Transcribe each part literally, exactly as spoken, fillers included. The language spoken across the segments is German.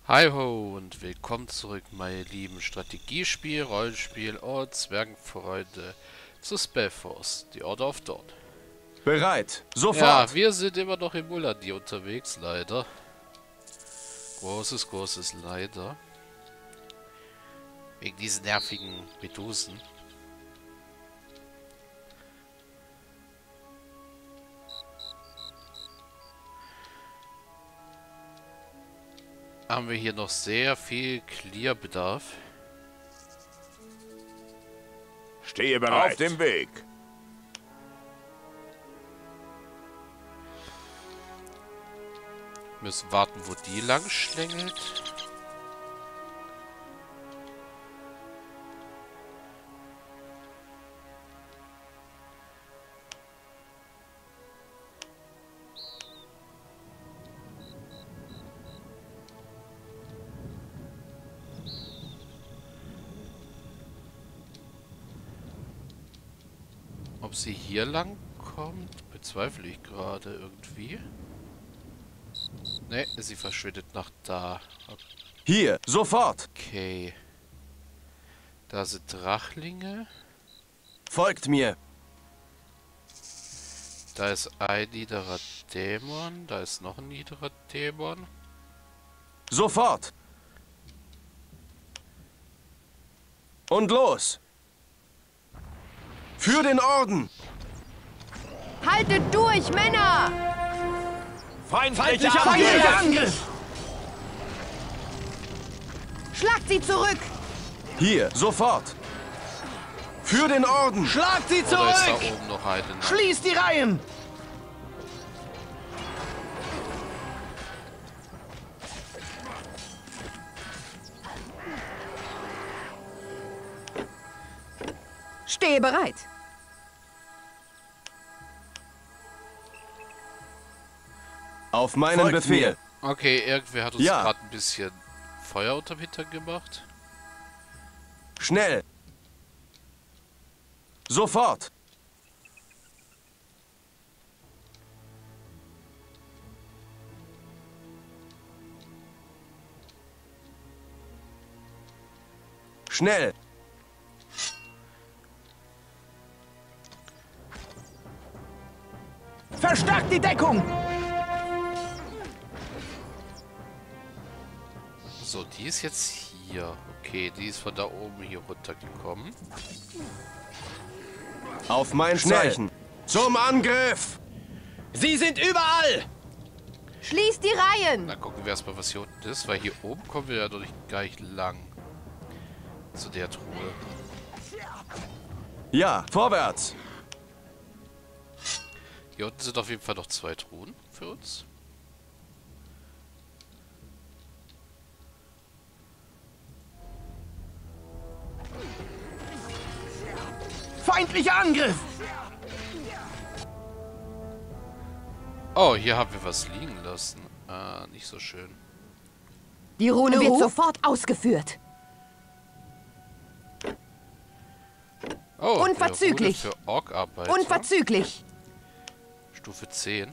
Hi ho und willkommen zurück, meine lieben Strategiespiel, Rollenspiel und Zwergenfreunde zu Spellforce, die Order of Dawn. Bereit, sofort! Ja, wir sind immer noch im Muladi unterwegs, leider. Großes, großes Leider. Wegen diesen nervigen Medusen. Haben wir hier noch sehr viel Clear-Bedarf. Stehe bereit. Auf dem Weg. Müssen warten, wo die lang schlängelt. Ob sie hier lang kommt, bezweifle ich gerade irgendwie. Ne, sie verschwindet nach da. Hier, sofort! Okay. Da sind Drachlinge. Folgt mir! Da ist ein niederer Dämon. Da ist noch ein niederer Dämon. Sofort! Und los! Für den Orden! Haltet durch, Männer! Feindlicher Angriff! Angriff! Schlagt sie zurück! Hier, sofort! Für den Orden! Schlagt sie Oder ist da zurück! oben noch eine? Nein. Schließt die Reihen! Stehe bereit! Auf meinen Folgt Befehl! Okay, irgendwer hat uns Ja. gerade ein bisschen Feuer unterm Hintern gemacht. Schnell! Sofort! Schnell! Verstärkt die Deckung! So, die ist jetzt hier. Okay, die ist von da oben hier runtergekommen. Auf mein Zeichen! Zum Angriff! Sie sind überall! Schließt die Reihen! Dann gucken wir erstmal, was hier unten ist, weil hier oben kommen wir ja noch nicht gar nicht lang. Zu der Truhe. Ja, vorwärts! Hier unten sind auf jeden Fall noch zwei Truhen für uns. Feindlicher Angriff! Oh, hier haben wir was liegen lassen. Ah, nicht so schön. Die Rune wird sofort ausgeführt. Oh, Unverzüglich. eine Rune für Ork-Arbeiter. Unverzüglich! Stufe zehn.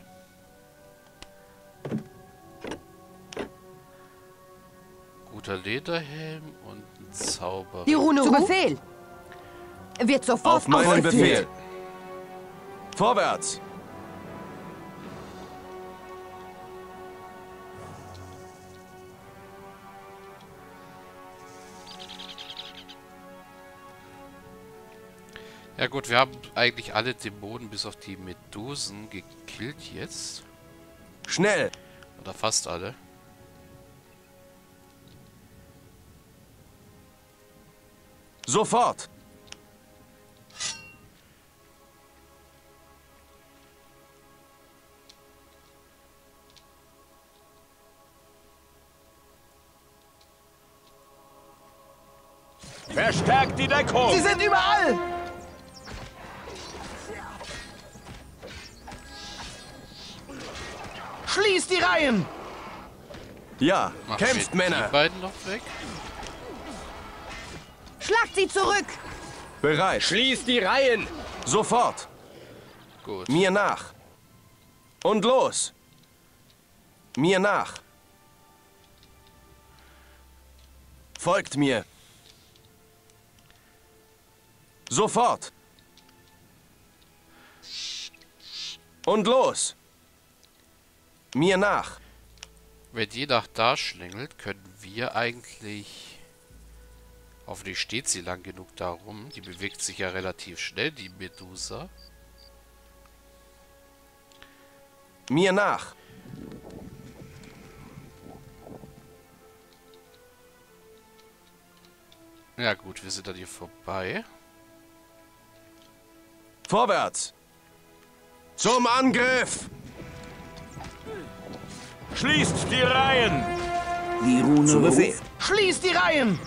Guter Lederhelm und ein Zauber. Die Rune Zu Befehl! Wird sofort Auf meinen ausgeführt. Befehl! Vorwärts! Ja gut, wir haben eigentlich alle Dämonen bis auf die Medusen gekillt jetzt. Schnell! Oder fast alle. Sofort! Verstärkt die Deckung! Sie sind überall! Schließt die Reihen! Ja, Machen kämpft, wir Männer! die beiden noch weg. Schlagt sie zurück! Bereit! Schließt die Reihen! Sofort! Gut. Mir nach! Und los! Mir nach! Folgt mir. Sofort. Und los. Mir nach. Wenn die nach da schlängelt, können wir eigentlich... Hoffentlich steht sie lang genug da rum. Die bewegt sich ja relativ schnell, die Medusa. Mir nach. Ja gut, wir sind an ihr vorbei. Vorwärts. Zum Angriff. Schließt die Reihen! Die Rune Zu Befehl. Befehl. Schließt die Reihen!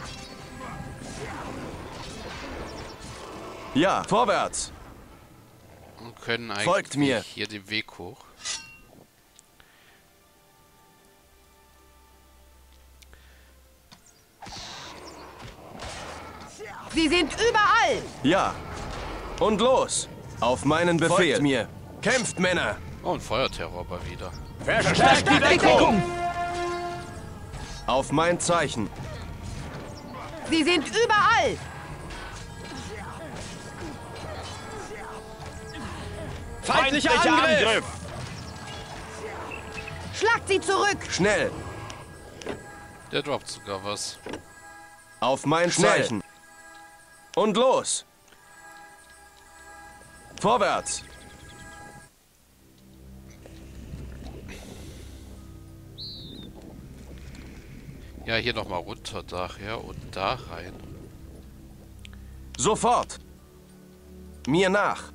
Ja, vorwärts. Und können eigentlich Folgt mir. hier den Weg hoch. Sie sind überall! Ja. Und los. Auf meinen Befehl. Folgt mir. Kämpft, Männer. Oh, ein Feuerterror mal wieder. Verstärkt die Deckung! Auf mein Zeichen. Sie sind überall! Feindlicher Angriff! Schlagt sie zurück! Schnell. Der droppt sogar was. Auf mein Zeichen. Und los. Vorwärts. Ja, hier nochmal runter daher und da rein. Sofort. Mir nach.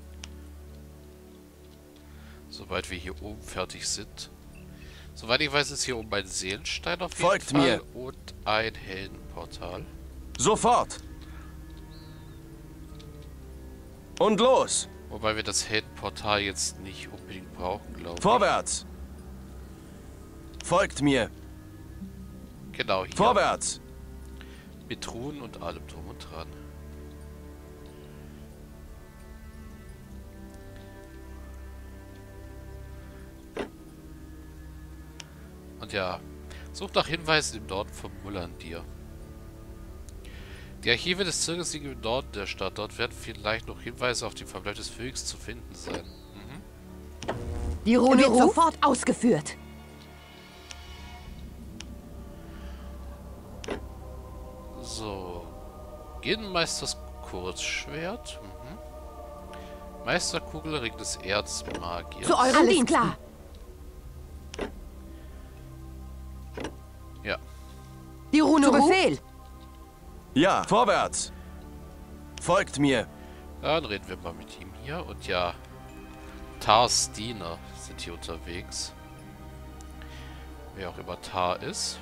Sobald wir hier oben fertig sind. Soweit ich weiß, ist hier oben ein Seelenstein auf jeden Folgt Fall mir. und ein Heldenportal. Sofort. Und los. Wobei wir das Heldenportal jetzt nicht unbedingt brauchen, glaube ich. Vorwärts. Folgt mir. Genau, hier. Vorwärts. Mit Truhen und allem drum und dran. Und ja, sucht nach Hinweisen im Norden von Mullandir. Die Archive des Zirkels liegen im Norden der Stadt. Dort werden vielleicht noch Hinweise auf den Verbleib des Phönix zu finden sein. Mhm. Die Rune wird sofort ausgeführt. So. Genmeisters Kurzschwert. Mhm. Meisterkugel, Ring des Erzmagiers. Zu eurem Dienst. Klar. Ja. Die Rune Befehl. Ja, vorwärts. Folgt mir. Dann reden wir mal mit ihm hier. Und ja, Tars Diener sind hier unterwegs. Wer auch immer Tar ist.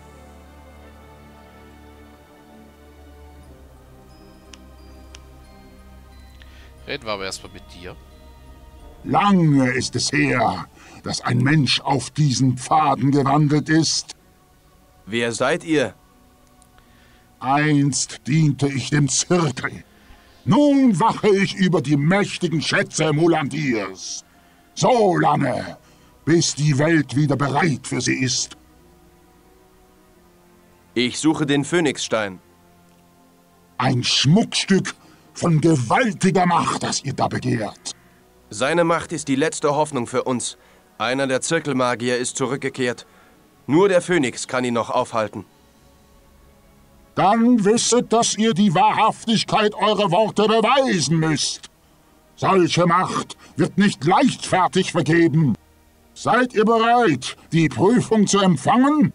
Reden wir aber erstmal mit dir. Lange ist es her, dass ein Mensch auf diesen Pfaden gewandelt ist. Wer seid ihr? Einst diente ich dem Zirkel. Nun wache ich über die mächtigen Schätze Mullandirs. So lange, bis die Welt wieder bereit für sie ist. Ich suche den Phönixstein. Ein Schmuckstück von gewaltiger Macht, das ihr da begehrt. Seine Macht ist die letzte Hoffnung für uns. Einer der Zirkelmagier ist zurückgekehrt. Nur der Phönix kann ihn noch aufhalten. Dann wisset, dass ihr die Wahrhaftigkeit eurer Worte beweisen müsst. Solche Macht wird nicht leichtfertig vergeben. Seid ihr bereit, die Prüfung zu empfangen?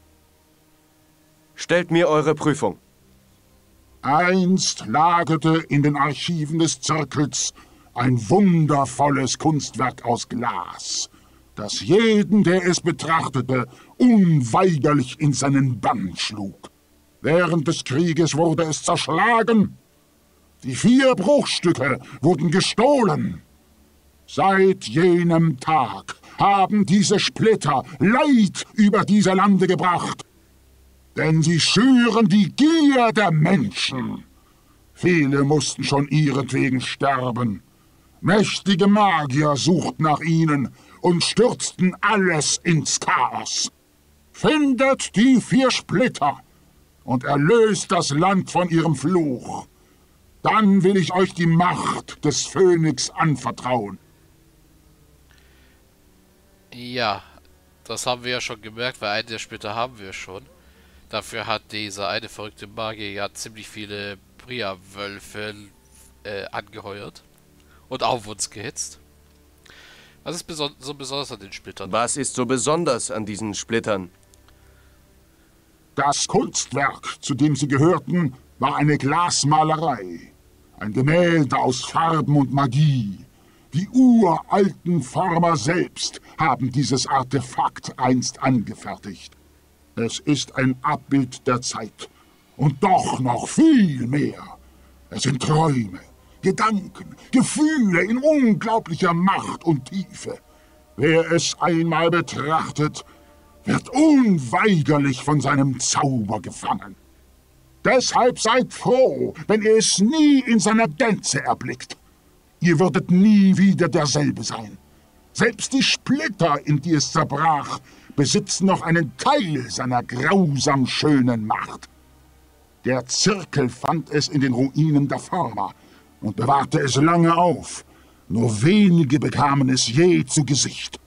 Stellt mir eure Prüfung. Einst lagerte in den Archiven des Zirkels ein wundervolles Kunstwerk aus Glas, das jeden, der es betrachtete, unweigerlich in seinen Bann schlug. Während des Krieges wurde es zerschlagen. Die vier Bruchstücke wurden gestohlen. Seit jenem Tag haben diese Splitter Leid über diese Lande gebracht. Denn sie schüren die Gier der Menschen. Viele mussten schon ihretwegen sterben. Mächtige Magier suchten nach ihnen und stürzten alles ins Chaos. Findet die vier Splitter und erlöst das Land von ihrem Fluch. Dann will ich euch die Macht des Phönix anvertrauen. Ja, das haben wir ja schon gemerkt, weil einen der Splitter haben wir schon. Dafür hat dieser eine verrückte Magier ja ziemlich viele Bria-Wölfe äh, angeheuert und auf uns gehetzt. Was ist beson so besonders an den Splittern? Was ist so besonders an diesen Splittern? Das Kunstwerk, zu dem sie gehörten, war eine Glasmalerei. Ein Gemälde aus Farben und Magie. Die uralten Former selbst haben dieses Artefakt einst angefertigt. Es ist ein Abbild der Zeit. Und doch noch viel mehr. Es sind Träume, Gedanken, Gefühle in unglaublicher Macht und Tiefe. Wer es einmal betrachtet, wird unweigerlich von seinem Zauber gefangen. Deshalb seid froh, wenn ihr es nie in seiner Gänze erblickt. Ihr würdet nie wieder derselbe sein. Selbst die Splitter, in die es zerbrach, besitzen noch einen Teil seiner grausam schönen Macht. Der Zirkel fand es in den Ruinen der Former und bewahrte es lange auf. Nur wenige bekamen es je zu Gesicht.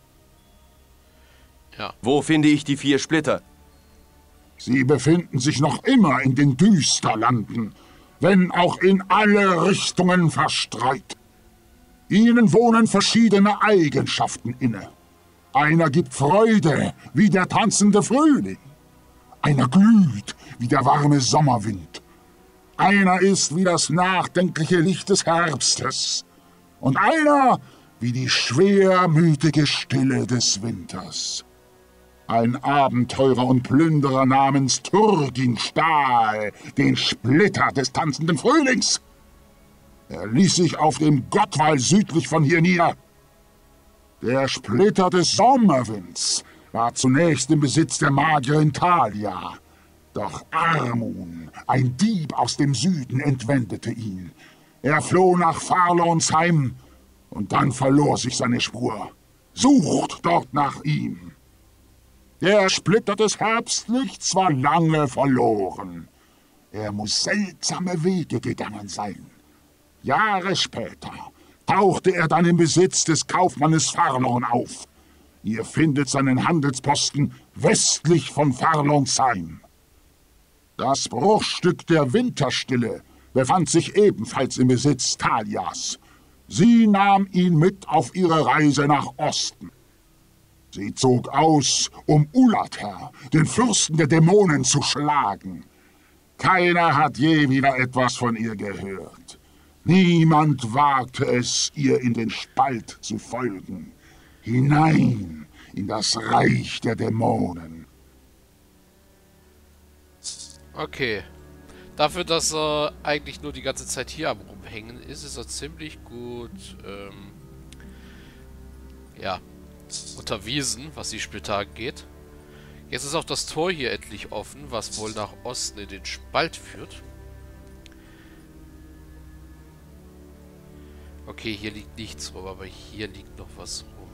Ja. Wo finde ich die vier Splitter? Sie befinden sich noch immer in den Düsterlanden, wenn auch in alle Richtungen verstreut. Ihnen wohnen verschiedene Eigenschaften inne. Einer gibt Freude wie der tanzende Frühling. Einer glüht wie der warme Sommerwind. Einer ist wie das nachdenkliche Licht des Herbstes. Und einer wie die schwermütige Stille des Winters. Ein Abenteurer und Plünderer namens Turgin stahl den Splitter des tanzenden Frühlings. Er ließ sich auf dem Gottwall südlich von hier nieder. Der Splitter des Sommerwinds war zunächst im Besitz der Magierin Thalia. Doch Armun, ein Dieb aus dem Süden, entwendete ihn. Er floh nach Farlonsheim und dann verlor sich seine Spur. Sucht dort nach ihm. Der Splitter des Herbstlichts war lange verloren. Er muss seltsame Wege gegangen sein. Jahre später tauchte er dann im Besitz des Kaufmannes Farlon auf. Ihr findet seinen Handelsposten westlich von Farlonsheim. Das Bruchstück der Winterstille befand sich ebenfalls im Besitz Thalias. Sie nahm ihn mit auf ihre Reise nach Osten. Sie zog aus, um Ulater, den Fürsten der Dämonen, zu schlagen. Keiner hat je wieder etwas von ihr gehört. Niemand wagte es, ihr in den Spalt zu folgen. Hinein in das Reich der Dämonen. Okay. Dafür, dass er eigentlich nur die ganze Zeit hier am Rumhängen ist, ist er ziemlich gut, ähm, ja, unterwiesen, was die Splitter angeht. Jetzt ist auch das Tor hier endlich offen, was wohl nach Osten in den Spalt führt. Okay, hier liegt nichts rum, aber hier liegt noch was rum.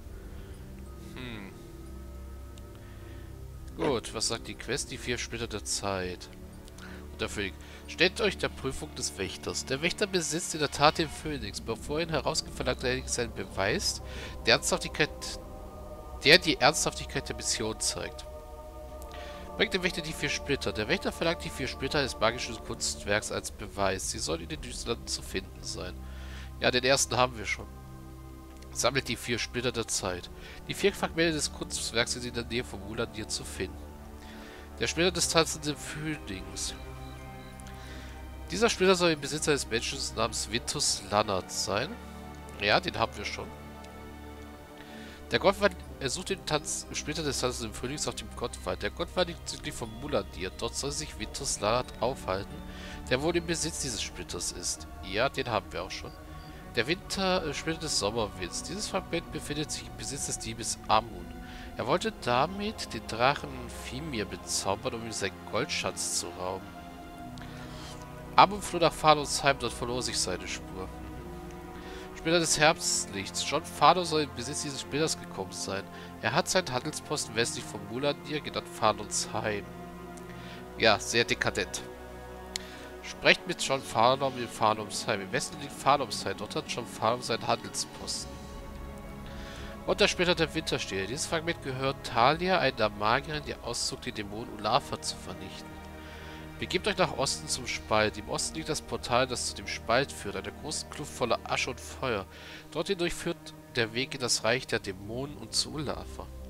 Hm. Gut, was sagt die Quest? Die vier Splitter der Zeit. Und der Phönix. Stellt euch der Prüfung des Wächters. Der Wächter besitzt in der Tat den Phönix, bevor ihn herausgefragter Heiligsein beweist, der Ernsthaftigkeit, der die Ernsthaftigkeit der Mission zeigt. Bringt dem Wächter die vier Splitter. Der Wächter verlangt die vier Splitter eines magischen Kunstwerks als Beweis. Sie sollen in den Düsterlanden zu finden sein. Ja, den ersten haben wir schon. Sammelt die vier Splitter der Zeit. Die vier Fragmente des Kunstwerks sind in der Nähe von Mulandir zu finden. Der Splitter des tanzenden Frühlings. Dieser Splitter soll im Besitz eines Menschen namens Vintus Lannert sein. Ja, den haben wir schon. Der Gottwald, er sucht den Tanz, Splitter des tanzenden Frühlings auf dem Gottwald. Der Gottwald liegt südlich von Mulandir. Dort soll sich Vintus Lannert aufhalten, der wohl im Besitz dieses Splitters ist. Ja, den haben wir auch schon. Der Wintersplitter des Sommerwinds. Dieses Fragment befindet sich im Besitz des Diebes Amun. Er wollte damit den Drachen Fimir bezaubern, um ihm seinen Goldschatz zu rauben. Amun floh nach Farlonsheim, dort verlor sich seine Spur. Splitter des Herbstlichts. John Fado soll im Besitz dieses Splitters gekommen sein. Er hat seinen Handelsposten westlich von Mulandir, genannt Farlonsheim. Ja, sehr dekadent. Sprecht mit John Farnham in Farnhamsheim. Im Westen liegt Farnhamsheim. Dort hat John Farnham seinen Handelsposten. Und der später der Wintersteher. Dieses Fragment gehört Talia, einer Magierin, die auszog, die Dämonen Ulafa zu vernichten. Begebt euch nach Osten zum Spalt. Im Osten liegt das Portal, das zu dem Spalt führt, einer großen Kluft voller Asche und Feuer. Dort hindurch führt der Weg in das Reich der Dämonen und zu Ulafa.